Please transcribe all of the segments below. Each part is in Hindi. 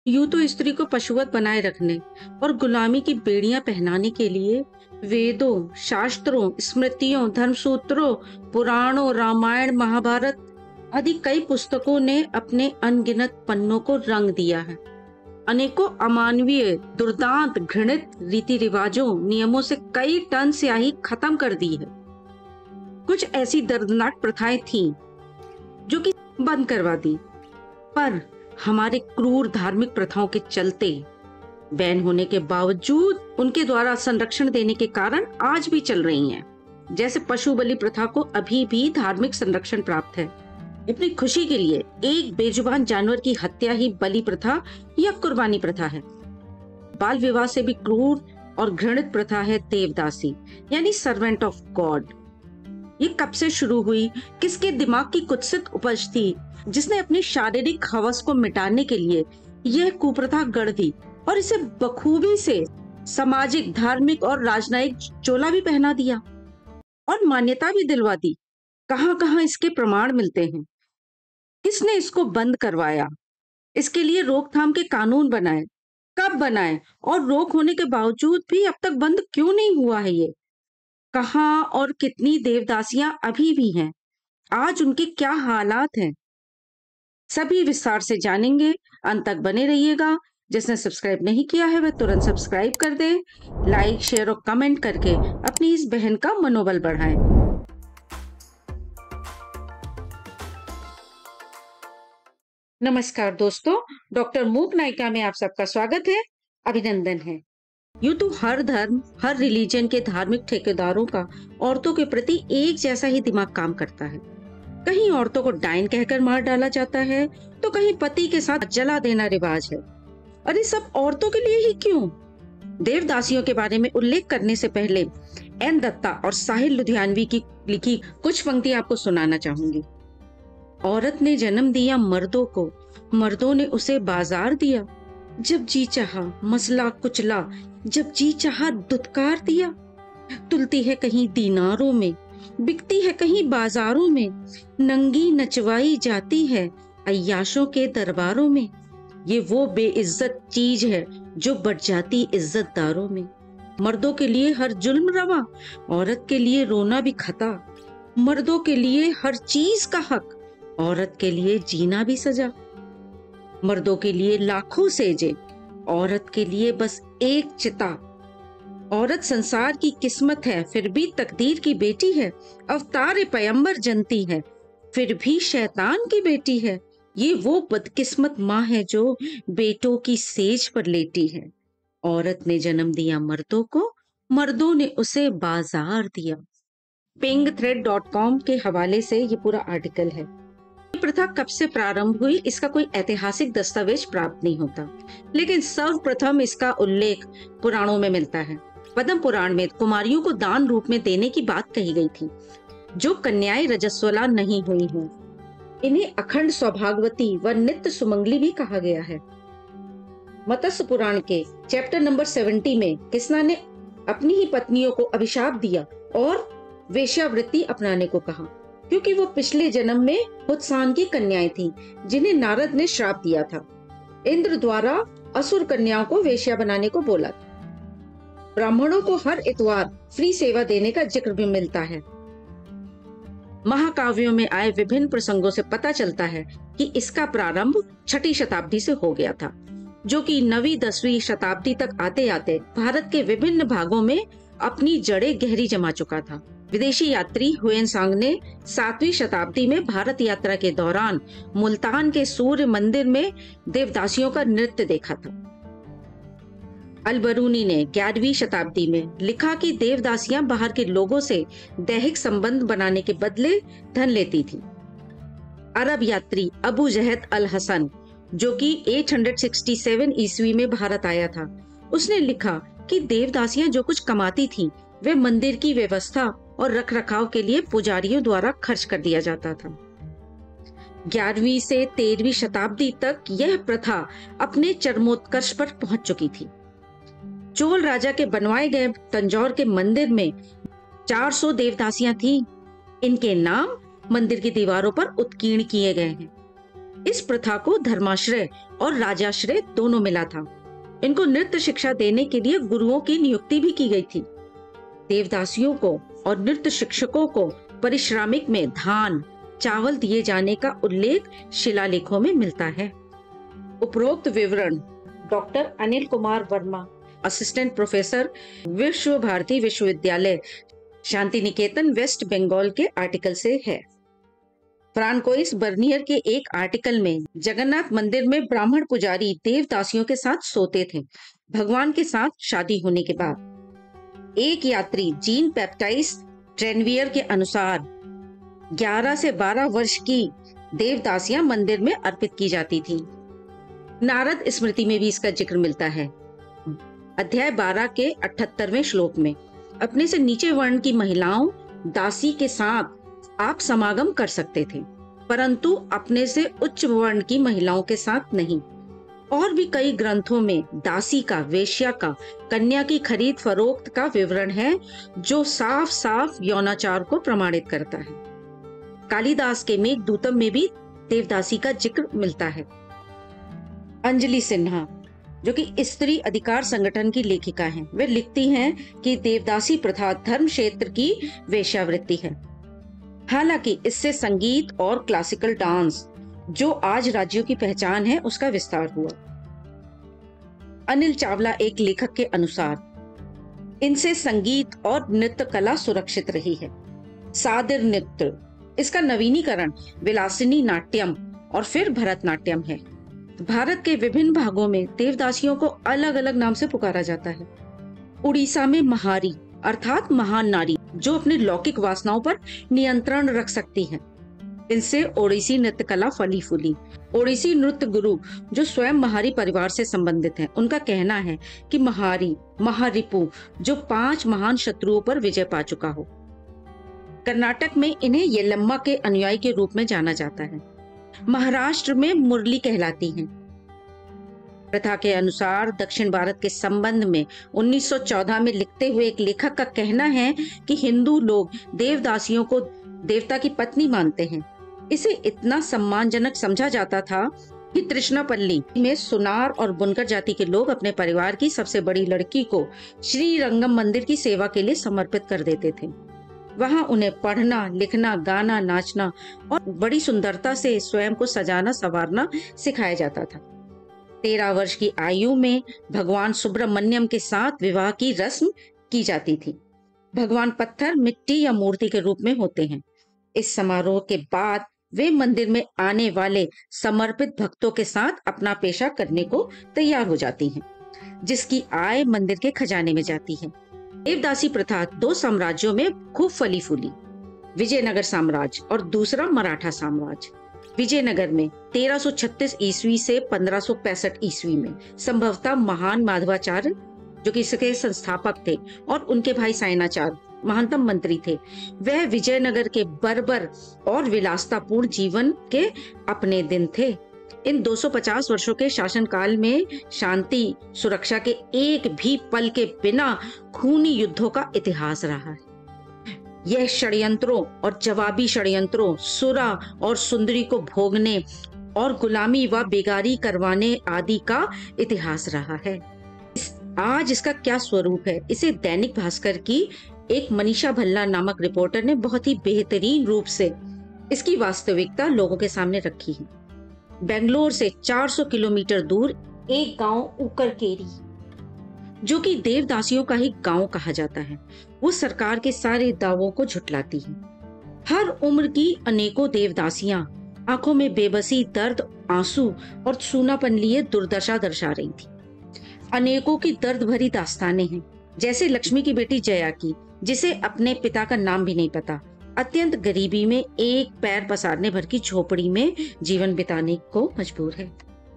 यूं तो स्त्री को पशुवत बनाए रखने और गुलामी की बेड़ियां पहनाने के लिए वेदों, शास्त्रों, स्मृतियों, धर्मसूत्रों, पुराणों, रामायण, महाभारत आदि कई पुस्तकों ने अपने अनगिनत पन्नों को रंग दिया है। अनेकों अमानवीय, दुर्दांत, घृणित रीति रिवाजों, नियमों से कई टन स्याही खत्म कर दी है। कुछ ऐसी दर्दनाक प्रथाएं थीं जो कि बंद करवा दी, पर हमारे क्रूर धार्मिक प्रथाओं के चलते बैन होने के बावजूद उनके द्वारा संरक्षण देने के कारण आज भी चल रही हैं। जैसे पशु बलि प्रथा को अभी भी धार्मिक संरक्षण प्राप्त है। अपनी खुशी के लिए एक बेजुबान जानवर की हत्या ही बलि प्रथा या कुर्बानी प्रथा है। बाल विवाह से भी क्रूर और घृणित प्रथा है देवदासी यानी सर्वेंट ऑफ गॉड। ये कब से शुरू हुई, किसके दिमाग की कुत्सित उपज थी जिसने अपनी शारीरिक हवस को मिटाने के लिए यह कुप्रथा गढ़ दी और इसे बखूबी से सामाजिक, धार्मिक और राजनयिक चोला भी पहना दिया और मान्यता भी दिलवा दी। कहां कहां इसके प्रमाण मिलते हैं? किसने इसको बंद करवाया? इसके लिए रोकथाम के कानून बनाए, कब बनाए और रोक होने के बावजूद भी अब तक बंद क्यों नहीं हुआ है? ये कहां और कितनी देवदासियां अभी भी हैं? आज उनके क्या हालात हैं? सभी विस्तार से जानेंगे। अंत तक बने रहिएगा। जिसने सब्सक्राइब नहीं किया है वह तुरंत सब्सक्राइब कर दे। लाइक, शेयर और कमेंट करके अपनी इस बहन का मनोबल बढ़ाएं। नमस्कार दोस्तों, डॉक्टर मूक नायिका में आप सबका स्वागत है, अभिनंदन है। यूं तो हर धर्म, हर रिलीजन के धार्मिक ठेकेदारों का औरतों के प्रति एक जैसा ही दिमाग काम करता है। कहीं औरतों को डायन कहकर मार डाला जाता है, तो कहीं पति के साथ जला देना रिवाज है। और ये सब औरतों के लिए ही क्यों? देवदासियों के बारे में उल्लेख करने से पहले एन दत्ता और साहिल लुधियानवी की लिखी कुछ पंक्ति आपको सुनाना चाहूंगी। औरत ने जन्म दिया मर्दों को, मर्दों ने उसे बाजार दिया। जब जी चाहा मसला कुचला, जब जी चाहा दुत्कार दिया। तुलती है कहीं दीनारों में, बिकती है कहीं बाजारों में, नंगी नचवाई जाती है अय्याशों के दरबारों में। ये वो बेइज्जत चीज है जो बढ़ जाती इज्जतदारों में। मर्दों के लिए हर जुल्म रवा, औरत के लिए रोना भी खता। मर्दों के लिए हर चीज का हक, औरत के लिए जीना भी सजा। मर्दों के लिए लाखों सेजे, औरत के लिए बस एक चिता। औरत संसार की किस्मत है, फिर भी तकदीर की बेटी है। अवतार पैगंबर जनती है, फिर भी शैतान की बेटी है। ये वो बदकिस्मत माँ है जो बेटों की सेज पर लेटी है। औरत ने जन्म दिया मर्दों को, मर्दों ने उसे बाजार दिया। pingthread.com के हवाले से ये पूरा आर्टिकल है। ये प्रथा कब से प्रारंभ हुई इसका कोई ऐतिहासिक दस्तावेज प्राप्त नहीं होता, लेकिन सर्वप्रथम इसका उल्लेख पुराणों में मिलता है। पद्म पुराण में कुमारियों को दान रूप में देने की बात कही गई थी, जो कन्याएं रजस्वला नहीं हुई हों। इन्हें अखंड सौभाग्यवती व नित्य सुमंगली भी कहा गया है। मत्स्य पुराण के चैप्टर नंबर 70 में कृष्णा ने अपनी ही पत्नियों को अभिशाप दिया और वेश्यावृत्ति अपनाने को कहा, क्योंकि वो पिछले जन्म में उत्सान की कन्याएं थीं, जिन्हें नारद ने श्राप दिया था। इंद्र द्वारा असुर कन्याओं को वेश्या बनाने को बोला। ब्राह्मणों को हर इतवार फ्री सेवा देने का जिक्र भी मिलता है। महाकाव्यों में आए विभिन्न प्रसंगों से पता चलता है कि इसका प्रारंभ 6ठी शताब्दी से हो गया था, जो कि 9वीं 10वीं शताब्दी तक आते आते भारत के विभिन्न भागों में अपनी जड़ें गहरी जमा चुका था। विदेशी यात्री हुएनसांग ने 7वीं शताब्दी में भारत यात्रा के दौरान मुल्तान के सूर्य मंदिर में देवदासियों का नृत्य देखा था। अल-बरूनी ने 11वीं शताब्दी में लिखा कि देवदासियां बाहर के लोगों से दैहिक संबंध बनाने के बदले धन लेती थीं। अरब यात्री अबू जहद अल हसन, जो कि 867 ईस्वी में भारत आया था, उसने लिखा कि देवदासियां जो कुछ कमाती थीं, वे मंदिर की व्यवस्था और रखरखाव के लिए पुजारियों द्वारा खर्च कर दिया जाता था। 11वीं से 13वीं शताब्दी तक यह प्रथा अपने चरमोत्कर्ष पर पहुंच चुकी थी। चोल राजा के बनवाए गए तंजौर के मंदिर में 400 देवदासियां थीं। इनके नाम मंदिर की दीवारों पर उत्कीर्ण किए गए हैं। इस प्रथा को धर्माश्रय और राजाश्रय दोनों मिला था। इनको नृत्य शिक्षा देने के लिए गुरुओं की नियुक्ति भी की गई थी। देवदासियों को और नृत्य शिक्षकों को परिश्रमिक में धान चावल दिए जाने का उल्लेख शिलालेखों में मिलता है। उपरोक्त विवरण doctor Anil Kumar Verma, assistant professor, Vishwa Bharati विश्वविद्यालय, शांति निकेतन, वेस्ट बंगाल के आर्टिकल से है। फ्रांकोइस बर्नियर के एक आर्टिकल में जगन्नाथ मंदिर में ब्राह्मण पुजारी देवदासियों के साथ सोते थे। भगवान के साथ शादी होने के बाद एक यात्री जीन पैप्टाइस ट्रेनवियर के अनुसार 11 से 12 वर्ष की देवदासियां मंदिर में अर्पित की जाती थी। नारद स्मृति में भी इसका जिक्र मिलता है। अध्याय 12 के 78वें श्लोक में अपने से नीचे वर्ण की महिलाओं दासी के साथ आप समागम कर सकते थे, परंतु अपने से उच्च वर्ण की महिलाओं के साथ नहीं। और भी कई ग्रंथों में दासी का, वेश्या का, कन्या की खरीद फरोख्त का विवरण है, जो साफ साफ यौनाचार को प्रमाणित करता है। कालिदास के मेघदूतम में भी देवदासी का जिक्र मिलता है। अंजलि सिन्हा, जो कि स्त्री अधिकार संगठन की लेखिका हैं, वे लिखती हैं कि देवदासी प्रथा धर्म क्षेत्र की वेश्यावृत्ति है। हालांकि इससे संगीत और क्लासिकल डांस, जो आज राज्यों की पहचान है, उसका विस्तार हुआ। अनिल चावला एक लेखक के अनुसार इनसे संगीत और नृत्य कला सुरक्षित रही है। सादिर नृत्य, इसका नवीनीकरण विलासिनी नाट्यम और फिर भरतनाट्यम है। भारत के विभिन्न भागों में देवदासियों को अलग अलग नाम से पुकारा जाता है। उड़ीसा में महारी अर्थात महान नारी, जो अपने लौकिक वासनाओं पर नियंत्रण रख सकती है। इनसे ओडिसी नृत्य कला फली फूली। ओडिसी नृत्य गुरु, जो स्वयं महारी परिवार से संबंधित हैं, उनका कहना है कि महारी महारिपु, जो 5 महान शत्रुओं पर विजय पा चुका हो। कर्नाटक में इन्हें येलम्मा के अनुयायी के रूप में जाना जाता है। महाराष्ट्र में मुरली कहलाती हैं। प्रथा के अनुसार दक्षिण भारत के संबंध में 1914 में लिखते हुए एक लेखक का कहना है कि हिंदू लोग देवदासियों को देवता की पत्नी मानते हैं। इसे इतना सम्मानजनक समझा जाता था कि तृष्णापल्ली में सुनार और बुनकर जाति के लोग अपने परिवार की सबसे बड़ी लड़की को श्री रंगम मंदिर की सेवा के लिए समर्पित कर देते थे। वहां उन्हें पढ़ना, लिखना, गाना, नाचना और बड़ी सुंदरता से स्वयं को सजाना संवारना सिखाया जाता था। 13 वर्ष की आयु में भगवान सुब्रमण्यम के साथ विवाह की रस्म की जाती थी। भगवान पत्थर, मिट्टी या मूर्ति के रूप में होते हैं। इस समारोह के बाद वे मंदिर में आने वाले समर्पित भक्तों के साथ अपना पेशा करने को तैयार हो जाती हैं, जिसकी आय मंदिर के खजाने में जाती है। देवदासी प्रथा 2 साम्राज्यों में खूब फली फूली, विजयनगर साम्राज्य और दूसरा मराठा साम्राज्य। विजयनगर में 1336 ईस्वी से 1565 ईस्वी में संभवतः महान माधवाचार्य, जो कि इसके संस्थापक थे, और उनके भाई सायनाचार्य महानतम मंत्री थे। वह विजयनगर के बर्बर और विलासतापूर्ण जीवन के अपने दिन थे। इन 250 वर्षों के शासनकाल में शांति सुरक्षा के एक भी पल के बिना खूनी युद्धों का इतिहास रहा है। यह षड्यंत्रों और जवाबी षड्यंत्रों, सुरा और सुंदरी को भोगने और गुलामी व बेगारी करवाने आदि का इतिहास रहा है। आज इसका क्या स्वरूप है, इसे दैनिक भास्कर की एक मनीषा भल्ला नामक रिपोर्टर ने बहुत ही बेहतरीन रूप से इसकी वास्तविकता लोगों के सामने रखी है। बेंगलोर से 400 किलोमीटर दूर एक गांव उकरकेरी, जो कि देवदासियों का ही गांव कहा जाता है, वो सरकार के सारे दावों को झुटलाती है। हर उम्र की अनेकों देवदासियां आंखों में बेबसी, दर्द, आंसू और सूनापन लिए दुर्दशा दर्शा रही थी। अनेकों की दर्द भरी दास्तानें हैं, जैसे लक्ष्मी की बेटी जया की, जिसे अपने पिता का नाम भी नहीं पता, अत्यंत गरीबी में एक पैर पसारने भर की झोपड़ी में जीवन बिताने को मजबूर है।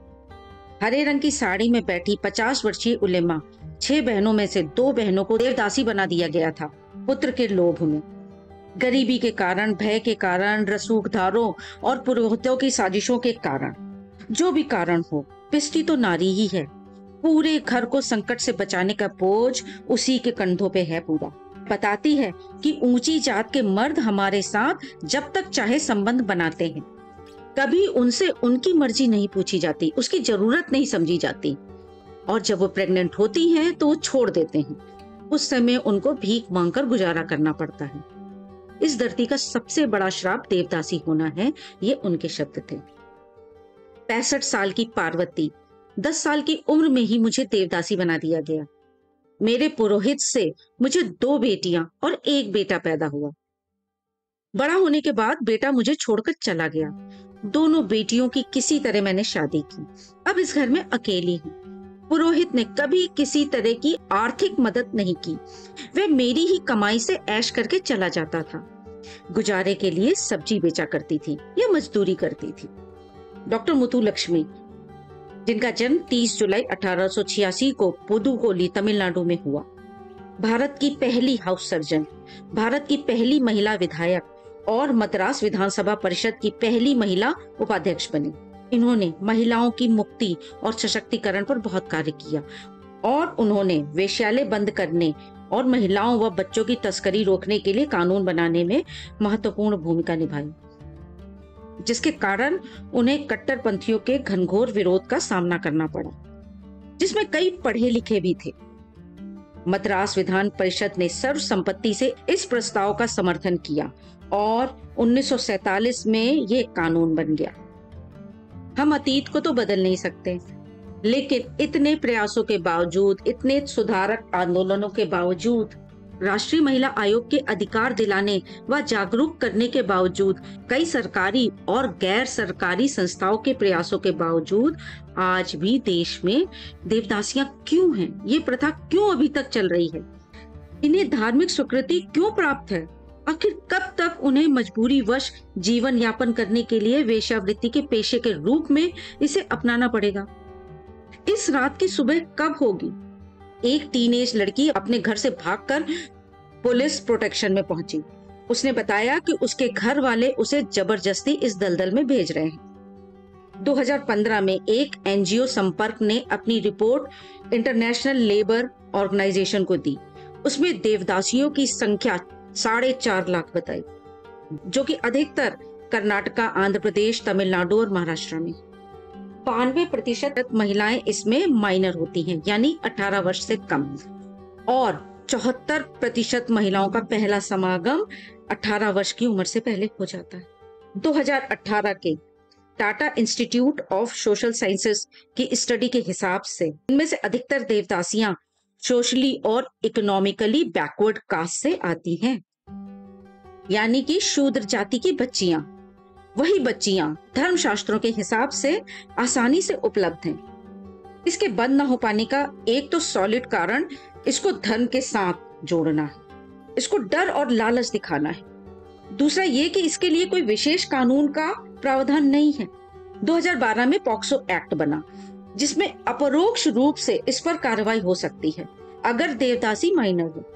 हरे रंग की साड़ी में बैठी 50 वर्षीय उलेमा 6 बहनों में से 2 बहनों को देवदासी बना दिया गया था, पुत्र के लोभ में। गरीबी के कारण, भय के कारण, रसूखदारों और पुरोहितों की साजिशों के कारण, जो भी कारण हो, पिसती तो नारी ही है। पूरे घर को संकट से बचाने का बोझ उसी के कंधों पे है पूरा। बताती है कि ऊंची जात के मर्द हमारे साथ जब तक चाहे संबंध बनाते हैं, कभी उनसे उनकी मर्जी नहीं पूछी जाती, उसकी जरूरत नहीं समझी जाती। और जब वो प्रेग्नेंट होती हैं तो वो छोड़ देते हैं। उस समय उनको भीख मांगकर गुजारा करना पड़ता है। इस धरती का सबसे बड़ा श्राप देवदासी होना है, ये उनके शब्द थे। 65 साल की पार्वती, 10 साल की उम्र में ही मुझे देवदासी बना दिया गया। मेरे पुरोहित से मुझे 2 बेटियां और 1 बेटा पैदा हुआ। बड़ा होने के बाद बेटा मुझे छोड़कर चला गया। दोनों बेटियों की किसी तरह मैंने शादी की। अब इस घर में अकेली हूँ। पुरोहित ने कभी किसी तरह की आर्थिक मदद नहीं की। वह मेरी ही कमाई से ऐश करके चला जाता था। गुजारे के लिए सब्जी बेचा करती थी या मजदूरी करती थी। डॉक्टर मुथुलक्ष्मी, जिनका जन्म 30 जुलाई 1886 को पुदुकोली, तमिलनाडु में हुआ, भारत की पहली हाउस सर्जन, भारत की पहली महिला विधायक और मद्रास विधानसभा परिषद की पहली महिला उपाध्यक्ष बनी। इन्होंने महिलाओं की मुक्ति और सशक्तिकरण पर बहुत कार्य किया और उन्होंने वेश्यालय बंद करने और महिलाओं व बच्चों की तस्करी रोकने के लिए कानून बनाने में महत्वपूर्ण भूमिका निभाई, जिसके कारण उन्हें कट्टरपंथियों के घनघोर विरोध का सामना करना पड़ा, जिसमें कई पढ़े लिखे भी थे। मद्रास विधान परिषद ने सर्वसम्मति से इस प्रस्ताव का समर्थन किया और 1947 में यह कानून बन गया। हम अतीत को तो बदल नहीं सकते, लेकिन इतने प्रयासों के बावजूद, इतने सुधारक आंदोलनों के बावजूद, राष्ट्रीय महिला आयोग के अधिकार दिलाने व जागरूक करने के बावजूद, कई सरकारी और गैर सरकारी संस्थाओं के प्रयासों के बावजूद आज भी देश में देवदासियां क्यों हैं? ये प्रथा क्यों अभी तक चल रही है? इन्हें धार्मिक स्वीकृति क्यों प्राप्त है? आखिर कब तक उन्हें मजबूरी वश जीवन यापन करने के लिए वेश्यावृत्ति के पेशे के रूप में इसे अपनाना पड़ेगा? इस रात की सुबह कब होगी? एक टीनेज लड़की अपने घर से भागकर पुलिस प्रोटेक्शन में पहुंची। उसने बताया कि उसके घर वाले उसे जबरदस्ती इस दलदल में भेज रहे हैं। 2015 में एक एनजीओ संपर्क ने अपनी रिपोर्ट इंटरनेशनल लेबर ऑर्गेनाइजेशन को दी। उसमें देवदासियों की संख्या 4.5 लाख बताई, जो कि अधिकतर कर्नाटका, आंध्र प्रदेश, तमिलनाडु और महाराष्ट्र में। 92% महिलाएं इसमें माइनर होती हैं, यानी 18 वर्ष से कम, और 74% महिलाओं का पहला समागम 18 वर्ष की उम्र से पहले हो जाता है। 2018 के Tata institute of social sciences की स्टडी के हिसाब से इनमें से अधिकतर देवदासियां सोशली और इकोनॉमिकली बैकवर्ड कास्ट से आती हैं, यानी कि शूद्र जाति की बच्चियां। वही बच्चियां धर्मशास्त्रों के हिसाब से आसानी से उपलब्ध हैं। इसके बंद न हो पाने का एक तो सॉलिड कारण इसको धर्म के साथ जोड़ना है, इसको डर और लालच दिखाना है। दूसरा ये कि इसके लिए कोई विशेष कानून का प्रावधान नहीं है। 2012 में पॉक्सो एक्ट बना, जिसमें अपरोक्ष रूप से इस पर कार्रवाई हो सकती है अगर देवदासी माइनर हो।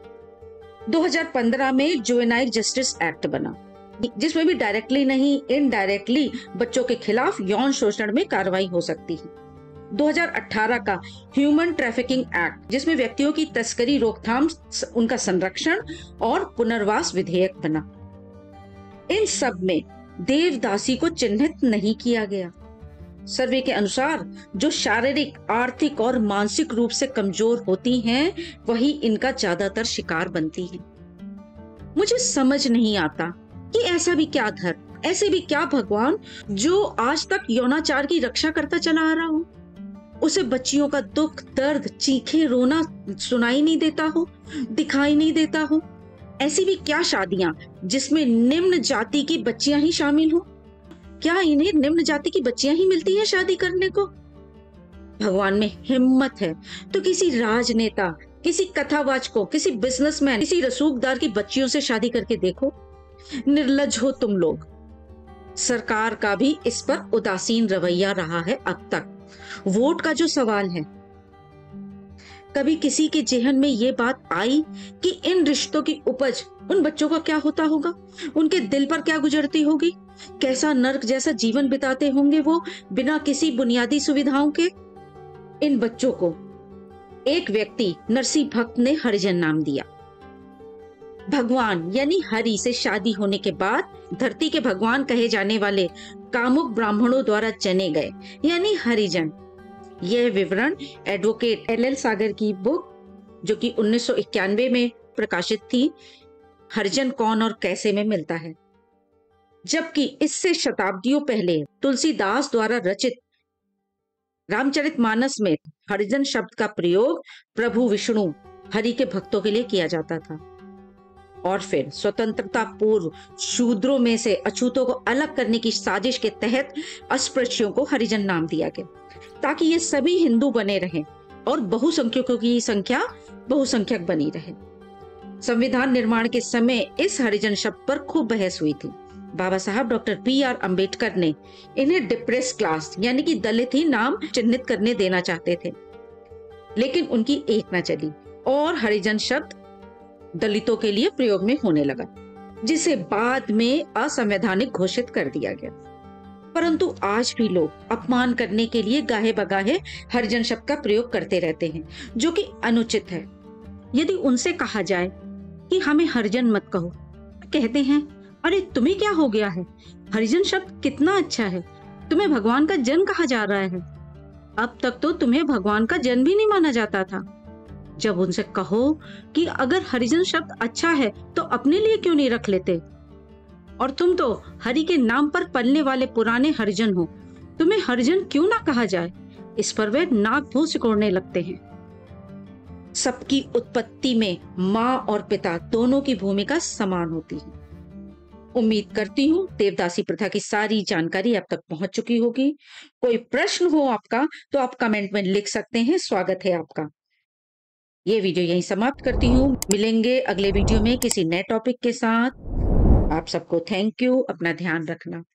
2015 में जुवेनाइल जस्टिस एक्ट बना, जिसमें भी डायरेक्टली नहीं इनडायरेक्टली बच्चों के खिलाफ यौन शोषण में कार्रवाई हो सकती है। 2018 का ह्यूमन ट्रैफिकिंग एक्ट, जिसमें व्यक्तियों की तस्करी, रोकथाम, उनका संरक्षण और पुनर्वास विधेयक बना। इन सब में देवदासी को चिन्हित नहीं किया गया। सर्वे के अनुसार जो शारीरिक, आर्थिक और मानसिक रूप से कमजोर होती हैं, वही इनका ज्यादातर शिकार बनती हैं। मुझे समझ नहीं आता कि ऐसा भी क्या धर्म, ऐसे भी क्या भगवान जो आज तक यौनाचार की रक्षा करता चला आ रहा हो, उसे बच्चियों का दुख, दर्द, चीखें, रोना सुनाई नहीं देता हो, दिखाई नहीं देता हो। ऐसी भी क्या शादियां जिसमें निम्न जाति की बच्चियां ही शामिल हो? क्या इन्हें निम्न जाति की बच्चियां ही मिलती हैं शादी करने को? भगवान में हिम्मत है तो किसी राजनेता, किसी कथावाचकों, किसी बिजनेसमैन, किसी रसूखदार की बच्चियों से शादी करके देखो। निर्लज हो तुम लोग। सरकार का भी इस पर उदासीन रवैया रहा है अब तक। वोट का जो सवाल है, कभी किसी के जेहन में ये बात आई कि इन रिश्तों की उपज उन बच्चों का क्या होता होगा? उनके दिल पर क्या गुजरती होगी? कैसा नर्क जैसा जीवन बिताते होंगे वो बिना किसी बुनियादी सुविधाओं के? इन बच्चों को एक व्यक्ति, नरसिंह भक्त, ने हरिजन नाम दिया। भगवान यानी हरि से शादी होने के बाद धरती के भगवान कहे जाने वाले कामुक ब्राह्मणों द्वारा जने गए, यानी हरिजन। यह विवरण एडवोकेट एल सागर की बुक, जो कि 1991 में प्रकाशित थी, हरिजन कौन और कैसे में मिलता है। जबकि इससे शताब्दियों पहले तुलसीदास द्वारा रचित रामचरितमानस में हरिजन शब्द का प्रयोग प्रभु विष्णु हरि के भक्तों के लिए किया जाता था। और फिर स्वतंत्रता पूर्व शूद्रों में से अछूतों को अलग करने की साजिश के तहत अस्पृश्यों को हरिजन नाम दिया गया, ताकि ये सभी हिंदू बने रहें और बहुसंख्यकों की संख्या बहुसंख्यक बनी रहे। संविधान निर्माण के समय इस हरिजन शब्द पर खूब बहस हुई थी। बाबा साहब डॉक्टर BR अम्बेडकर ने इन्हें डिप्रेस क्लास यानी कि दलित ही नाम चिन्हित करने देना चाहते थे, लेकिन उनकी एक न चली और हरिजन शब्द दलितों के लिए प्रयोग में होने लगा, जिसे बाद में असंवैधानिक घोषित कर दिया गया। परंतु आज भी लोग अपमान करने के लिए गाहे बगाहे हरिजन शब्द का प्रयोग करते रहते हैं, जो कि अनुचित है। यदि उनसे कहा जाए कि हमें हरिजन मत कहो, कहते हैं अरे तुम्हें क्या हो गया है, हरिजन शब्द कितना अच्छा है, तुम्हें भगवान का जन कहा जा रहा है। अब तक तो तुम्हें भगवान का जन भी नहीं माना जाता था। जब उनसे कहो कि अगर हरिजन शब्द अच्छा है तो अपने लिए क्यों नहीं रख लेते, और तुम तो हरि के नाम पर पलने वाले पुराने हरिजन हो, तुम्हें हरिजन क्यों ना कहा जाए, इस पर वे नाक भूं सिकोड़ने लगते हैं। सबकी उत्पत्ति में माँ और पिता दोनों की भूमिका समान होती है। उम्मीद करती हूँ देवदासी प्रथा की सारी जानकारी अब तक पहुंच चुकी होगी। कोई प्रश्न हो आपका तो आप कमेंट में लिख सकते हैं, स्वागत है आपका। ये वीडियो यहीं समाप्त करती हूँ। मिलेंगे अगले वीडियो में किसी नए टॉपिक के साथ। आप सबको थैंक यू। अपना ध्यान रखना।